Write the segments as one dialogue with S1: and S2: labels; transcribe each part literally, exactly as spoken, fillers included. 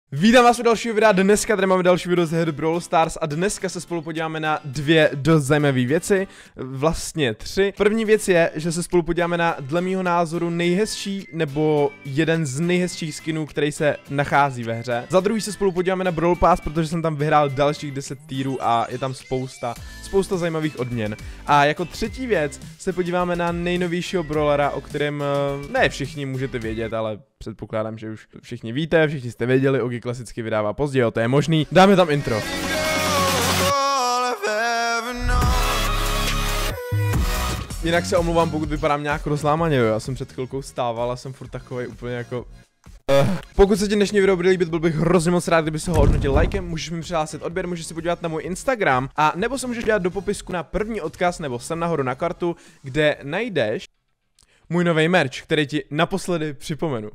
S1: Vítám vás u dalšího videa, dneska tady máme další video z her Brawl Stars a dneska se spolu podíváme na dvě dost zajímavé věci, vlastně tři. První věc je, že se spolu podíváme na dle mýho názoru nejhezčí nebo jeden z nejhezčích skinů, který se nachází ve hře. Za druhý se spolu podíváme na Brawl Pass, protože jsem tam vyhrál dalších deset týrů a je tam spousta, spousta zajímavých odměn. A jako třetí věc se podíváme na nejnovějšího brawlera, o kterém ne všichni můžete vědět, ale předpokládám, že už všichni víte, všichni jste věděli, Ogi klasicky vydává později, jo, to je možný. Dáme tam intro. Jinak se omlouvám, pokud vypadám nějak rozlámaně, jo, já jsem před chvilkou stával a jsem furt takovej úplně jako... Uh. Pokud se ti dnešní video bude líbit, byl bych hrozně moc rád, kdyby se ho hodnotil lajkem, můžeš mi přihlásit odběr, můžeš se podívat na můj Instagram a nebo se můžeš dát do popisku na první odkaz nebo sem nahoru na kartu, kde najdeš můj nový merch, který ti naposledy připomenu.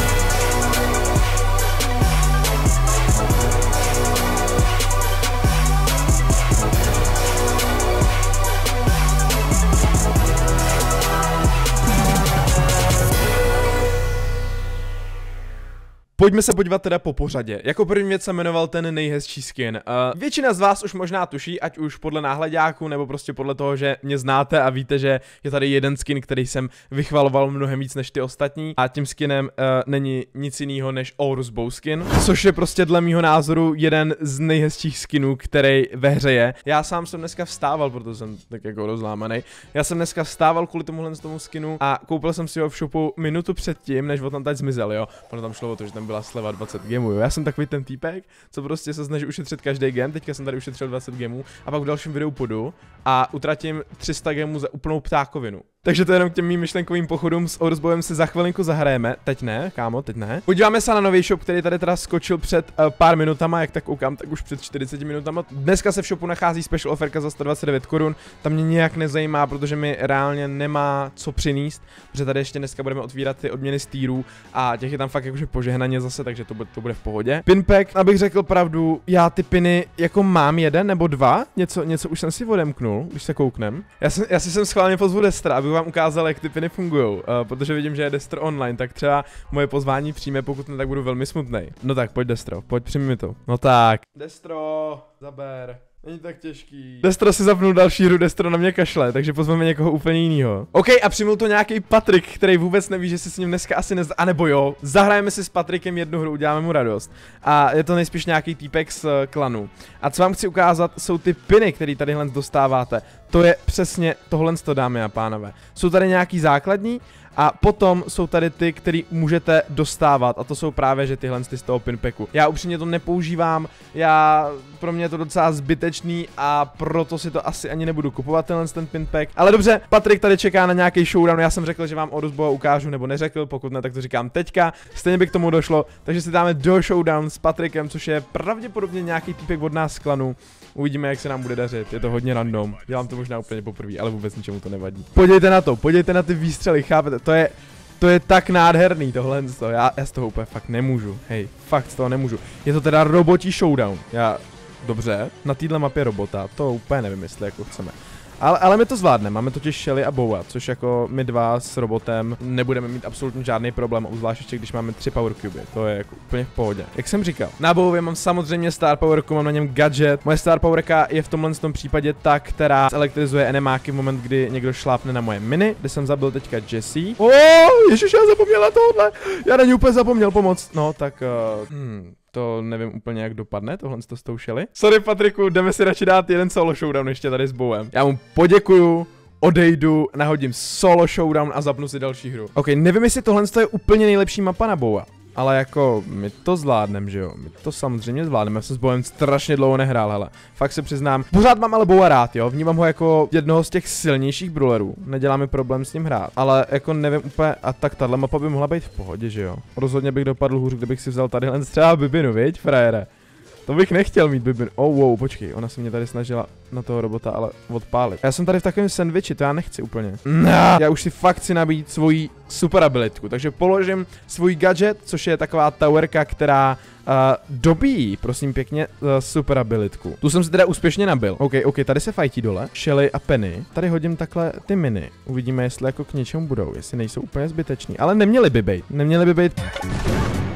S1: Pojďme se podívat teda po pořadě. Jako první věc jsem jmenoval ten nejhezčí skin. Uh, většina z vás už možná tuší, ať už podle náhledáku, nebo prostě podle toho, že mě znáte a víte, že je tady jeden skin, který jsem vychvaloval mnohem víc než ty ostatní. A tím skinem uh, není nic jiného než Aurus Bow skin, což je prostě dle mýho názoru jeden z nejhezčích skinů, který ve hře je. Já sám jsem dneska vstával, protože jsem tak jako rozlámaný. Já jsem dneska vstával kvůli tomuhle tomu skinu a koupil jsem si ho v shopu minutu předtím, než on tam teď zmizel, jo. Ono tam šlo o to, že tam byla sleva dvacet gemů, jo. Já jsem takový ten týpek, co prostě se snaží ušetřit každý gem, teďka jsem tady ušetřil dvacet gemů a pak v dalším videu půjdu a utratím tři sta gemů za úplnou ptákovinu. Takže to je jenom k těm mým myšlenkovým pochodům, s Aurus Bowem se za chvilinku zahrajeme, teď ne, kámo, teď ne. Podíváme se na nový shop, který tady teda skočil před uh, pár minutama, jak tak koukám, tak už před čtyřiceti minutama. Dneska se v shopu nachází special offerka za sto dvacet devět korun, tam mě nějak nezajímá, protože mi reálně nemá co přinést, protože tady ještě dneska budeme otvírat ty odměny z týrů a těch je tam fakt jakože požehnaně zase, takže to bude, to bude v pohodě. Pinpack, abych řekl pravdu, já ty piny jako mám jeden nebo dva, něco, něco už jsem si odemknul, když se kouknem. Já, jsem, já si jsem schválně pozvu Destra, aby vám ukázal, jak ty piny fungujou, uh, protože vidím, že je Destro online, tak třeba moje pozvání přijme, pokud ne, tak budu velmi smutnej. No tak, pojď Destro, pojď přijmi mi to. No tak. Destro, zaber. Není tak těžký. Destro si zapnul další hru, Destro na mě kašle, takže pozveme někoho úplně jinýho. OK, a přijmul to nějaký Patrik, který vůbec neví, že si s ním dneska asi nezda... A nebo jo, zahrajeme si s Patrikem jednu hru, uděláme mu radost. A je to nejspíš nějaký týpek z uh, klanu. A co vám chci ukázat, jsou ty piny, které tadyhle dostáváte. To je přesně tohle, dámy a pánové. Jsou tady nějaký základní a potom jsou tady ty, který můžete dostávat a to jsou právě, že tyhle z toho pinpacku. Já upřímně to nepoužívám, já, pro mě je to docela zbytečný a proto si to asi ani nebudu kupovat tenhle ten pinpack. Ale dobře, Patrik tady čeká na nějaký showdown, já jsem řekl, že vám Aurus Bowa ukážu nebo neřekl, pokud ne, tak to říkám teďka. Stejně by k tomu došlo, takže si dáme do showdown s Patrikem, což je pravděpodobně nějaký týpek od nás z klanu. Uvidíme, jak se nám bude dařit, je to hodně random, dělám to možná úplně poprvé, ale vůbec ničemu to nevadí. Podívejte na to, podívejte na ty výstřely, chápete, to je, to je tak nádherný tohle, já, já z toho úplně fakt nemůžu, hej, fakt z toho nemůžu. Je to teda robotí showdown, já, dobře, na téhle mapě robota, to úplně nevím, jestli jako chceme. Ale, ale my to zvládneme, máme totiž Shelly a Bowa, což jako my dva s robotem nebudeme mít absolutně žádný problém, obzvlášť ještě když máme tři power cuby, to je jako úplně v pohodě. Jak jsem říkal, na Bowově mám samozřejmě star powerku, mám na něm gadget, moje star powerka je v tomhle tom případě ta, která elektrizuje enemáky v moment, kdy někdo šlápne na moje mini, kde jsem zabil teďka Jessie. Oh, ježiš, já zapomněla tohle, já na ní úplně zapomněl pomoct, no tak, uh, hmm. To nevím úplně, jak dopadne, tohle to s tou Shelly. Sorry Patriku, jdeme si radši dát jeden solo showdown ještě tady s Bowem. Já mu poděkuju, odejdu, nahodím solo showdown a zapnu si další hru. Ok, nevím, jestli tohle je úplně nejlepší mapa na Bowa. Ale jako, my to zvládneme, že jo, my to samozřejmě zvládneme, já jsem s Bowem strašně dlouho nehrál, hele, fakt se přiznám, pořád mám ale Bowa rád, jo, vnímám ho jako jednoho z těch silnějších brawlerů, nedělá mi problém s ním hrát, ale jako nevím úplně, a tak tahle mapa by mohla být v pohodě, že jo, rozhodně bych dopadl hůř, kdybych si vzal tadyhle třeba Bibinu, viď, frajere. To bych nechtěl mít Bibin. Oh, wow, počkej, ona se mě tady snažila na toho robota, ale odpálit. Já jsem tady v takovém sandwichi, to já nechci úplně. Nah, já už si fakt chci nabít svoji super abilitku, takže položím svůj gadget, což je taková towerka, která uh, dobíjí, prosím pěkně, uh, super abilitku. Tu jsem si teda úspěšně nabil. OK, OK, tady se fajtí dole. Shelly a Penny. Tady hodím takhle ty miny. Uvidíme, jestli jako k něčemu budou, jestli nejsou úplně zbyteční. Ale neměly by být, neměly by být.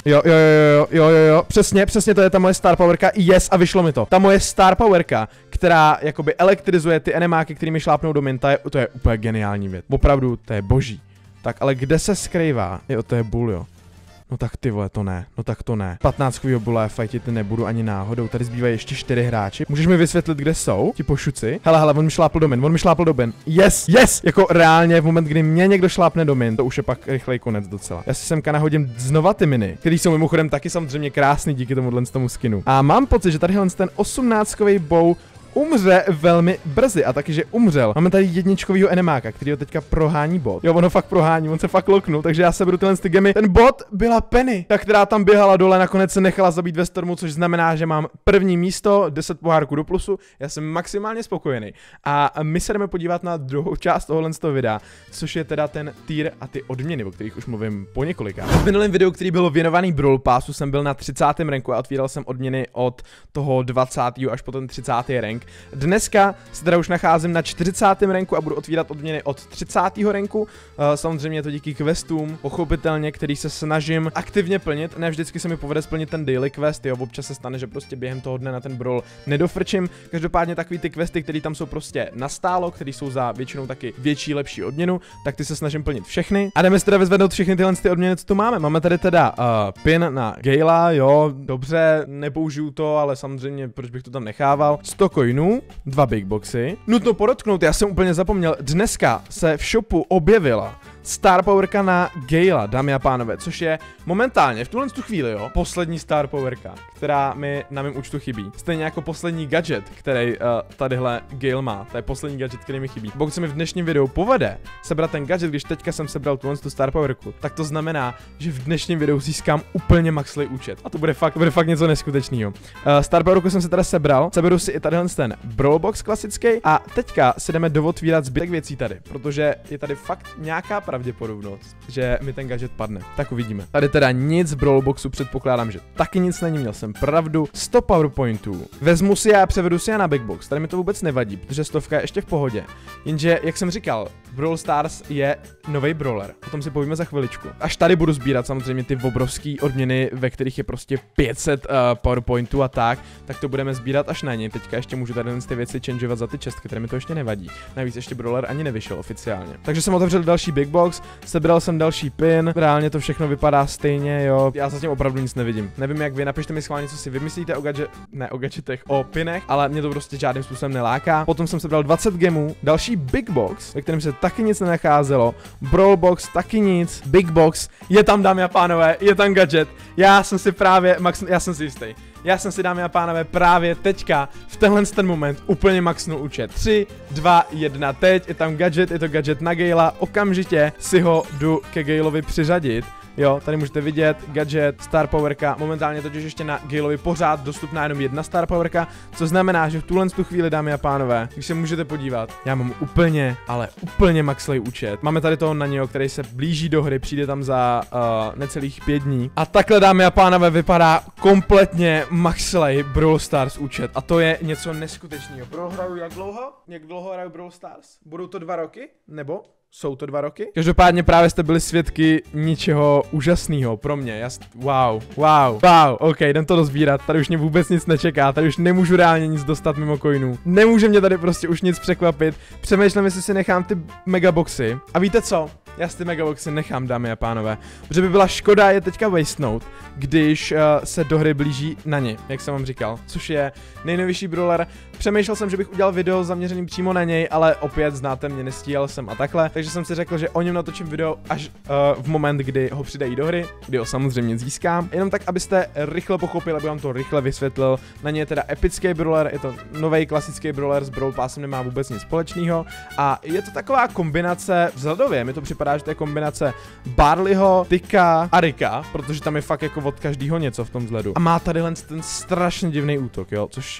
S1: Jo, jo, jo, jo, jo, jo, přesně, přesně to je ta moje star powerka, yes, a vyšlo mi to. Ta moje star powerka, která jakoby elektrizuje ty enemáky, kterými šlápnou do minta, je, to je úplně geniální věc. Opravdu, to je boží. Tak, ale kde se skrývá? Jo, to je bull, jo. No tak ty vole, to ne, no tak to ne. patnáctkovýho bula fajtit nebudu ani náhodou, tady zbývají ještě čtyři hráči. Můžeš mi vysvětlit, kde jsou ti pošuci? Hele, hele, on mi šlápl do min, on mi šlápl do min. Yes, yes! Jako reálně v moment, kdy mě někdo šlápne do min, to už je pak rychlej konec docela. Já si semka nahodím znova ty miny, které jsou mimochodem taky samozřejmě krásný díky tomuhle tomu skinu. A mám pocit, že tadyhle ten osmnáctkový bow umře velmi brzy a taky, že umřel. Máme tady jedničkovýho enemáka, který ho teďka prohání bot. Jo, ono fakt prohání, on se fakt loknul, takže já se budu tyhle ty gemy. Ten bot byla Penny, ta, která tam běhala dole, nakonec se nechala zabít ve stormu, což znamená, že mám první místo, deset pohárků do plusu. Já jsem maximálně spokojený. A my se jdeme podívat na druhou část tohohle z toho videa, což je teda ten tier a ty odměny, o kterých už mluvím po několika. V minulém videu, který byl věnovaný Brawl Passu, jsem byl na třicátém ranku a otvíral jsem odměny od toho dvacátého až po ten třicátý rank. Dneska se teda už nacházím na čtyřicátém ranku a budu otvírat odměny od třicátého ranku. Uh, samozřejmě je to díky questům, pochopitelně, který se snažím aktivně plnit. Ne vždycky se mi povede splnit ten daily quest, jo, občas se stane, že prostě během toho dne na ten brawl nedofrčím. Každopádně takový ty questy, které tam jsou prostě nastálo, které jsou za většinou taky větší, lepší odměnu, tak ty se snažím plnit všechny. A jdeme si teda vyzvednout všechny tyhle ty odměny, co tu máme. Máme tady teda uh, pin na Gala, jo, dobře, nepoužiju to, ale samozřejmě proč bych to tam nechával. sto coinů, dva big boxy. Nutno podotknout, já jsem úplně zapomněl, dneska se v shopu objevila star powerka na Gala, dámy a pánové, což je momentálně v tuhle tu chvíli, jo, poslední star powerka, která mi na mém účtu chybí. Stejně jako poslední gadget, který uh, tadyhle Gale má, to je poslední gadget, který mi chybí. Pokud se mi v dnešním videu povede sebrat ten gadget, když teďka jsem sebral tuhle tu star powerku, tak to znamená, že v dnešním videu získám úplně maxlej účet. A to bude fakt, to bude fakt něco neskutečného. Uh, star powerku jsem se teda sebral, seberu si i tadyhle ten Brawl Box klasický a teďka si jdeme dovotvírat zbytek věcí tady, protože je tady fakt nějaká pravděpodobnost, že mi ten gadget padne. Tak uvidíme. Tady teda nic z Brawl Boxu, předpokládám, že taky nic není, měl jsem pravdu. sto powerpointů. Vezmu si a převedu si je na Big Box. Tady mi to vůbec nevadí, protože stovka je ještě v pohodě. Jenže, jak jsem říkal, Brawl Stars je nový brawler. O tom si povíme za chviličku. Až tady budu sbírat samozřejmě ty obrovské odměny, ve kterých je prostě pět set uh, powerpointů a tak, tak to budeme sbírat až na ně. Teďka ještě můžu tady ty věci changeovat za ty čestky, které mi to ještě nevadí. Navíc ještě brawler ani nevyšel oficiálně. Takže jsem otevřel další Big Box, sebral jsem další pin. Reálně to všechno vypadá stejně, jo. Já zatím opravdu nic nevidím. Nevím jak vy, napište mi schválně, co si vymyslíte o gadget, ne o gadgetech, o pinech, ale mě to prostě žádným způsobem neláká. Potom jsem sebral dvacet gemů, další Big Box, ve kterém se taky nic nenacházelo. Brawl Box taky nic. Big Box, je tam, dámy a pánové, je tam gadget. Já jsem si právě, max, já jsem si jistý. Já jsem si, dámy a pánové, právě teďka v tenhle ten moment úplně maxnul účet. tři, dva, jedna, teď je tam gadget, je to gadget na Gala, okamžitě si ho jdu ke Galovi přiřadit. Jo, tady můžete vidět gadget, star powerka, momentálně totiž ještě na Galovi pořád dostupná jenom jedna star powerka, co znamená, že v tuhle tu chvíli, dámy a pánové, když se můžete podívat, já mám úplně, ale úplně maxlej účet. Máme tady toho na něho, který se blíží do hry, přijde tam za uh, necelých pět dní. A takhle, dámy a pánové, vypadá kompletně maxlej Brawl Stars účet. A to je něco neskutečného. Prohraju jak dlouho? Jak dlouho hraju Brawl Stars? Budou to dva roky? Nebo? Jsou to dva roky? Každopádně právě jste byli svědky ničeho úžasného pro mě. Jas... Wow, wow, wow, ok, jdem to dozbírat. Tady už mě vůbec nic nečeká, tady už nemůžu reálně nic dostat mimo coinů. Nemůže mě tady prostě už nic překvapit. Přemýšlím, jestli si nechám ty megaboxy. A víte co? Já si ty megaboxy nechám, dámy a pánové. Protože by byla škoda je teďka wastenout, když uh, se do hry blíží na ně, jak jsem vám říkal. Což je nejnovější brawler. Přemýšlel jsem, že bych udělal video zaměřený přímo na něj, ale opět znáte mě, nestíhal jsem a takhle. Takže jsem si řekl, že o něm natočím video až uh, v moment, kdy ho přidají do hry, kdy ho samozřejmě získám. Jenom tak, abyste rychle pochopili, aby vám to rychle vysvětlil. Na ně je teda epický brawler, je to nový klasický brawler s Brawl Passem, nemá vůbec nic společného. A je to taková kombinace vzhledově, mi to připadá, že to je kombinace Barleyho, Tika a Rika, protože tam je fakt jako od každého něco v tom vzhledu. A má tady ten strašně divný útok, jo, což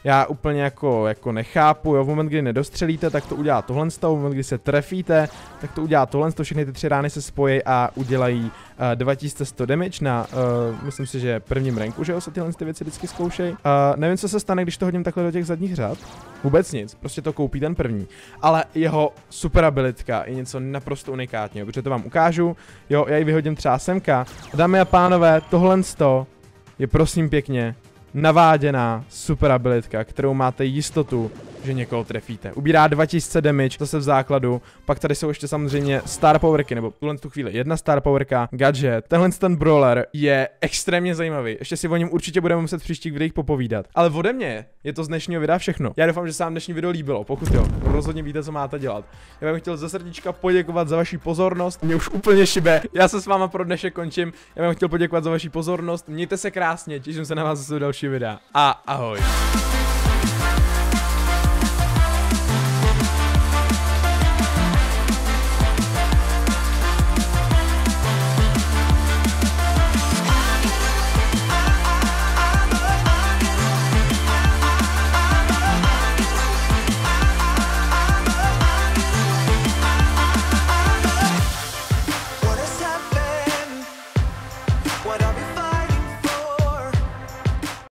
S1: já úplně jako, jako nechápu, jo, v moment, kdy nedostřelíte, tak to udělá tohle, v moment, kdy se trefíte, tak to udělá tohle, to všechny ty tři rány se spojí a udělají uh, dva tisíce sto damage na, uh, myslím si, že prvním ranku, že jo, se tyhle ty věci vždycky zkoušej. Uh, nevím, co se stane, když to hodím takhle do těch zadních řad. Vůbec nic, prostě to koupí ten první. Ale jeho super abilitka je něco naprosto unikátního, protože to vám ukážu. Jo, já ji vyhodím třeba semka. Dámy a pánové, tohle je prosím pěkně naváděná super abilitka, kterou máte jistotu, že někoho trefíte. Ubírá dva tisíce damage, zase v základu, pak tady jsou ještě samozřejmě star powerky, nebo tuhle tu chvíli jedna star powerka, gadget. Tenhle ten brawler je extrémně zajímavý, ještě si o něm určitě budeme muset v příštích videích popovídat. Ale ode mě je to z dnešního videa všechno. Já doufám, že se vám dnešní video líbilo, pokud jo, rozhodně víte, co máte dělat. Já bych chtěl ze srdíčka poděkovat za vaši pozornost, mě už úplně šibe, já se s váma pro dnešek končím, já bych chtěl poděkovat za vaši pozornost, mějte se krásně, těším se na vás zase u další videa a ahoj.